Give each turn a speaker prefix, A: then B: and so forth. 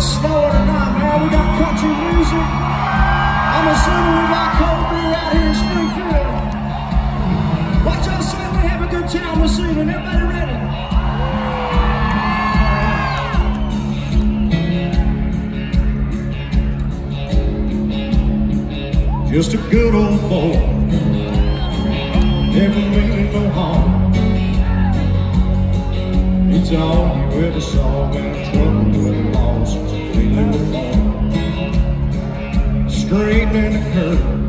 A: slower tonight, man. We got country music. I'm assuming we got cold beer out here in Springfield. Watch y'all certainly have a good time this evening. Everybody ready? Just a good old boy, never meaning no harm. It's all you ever saw when trouble with lost, feeling the fall. Straight in the curve,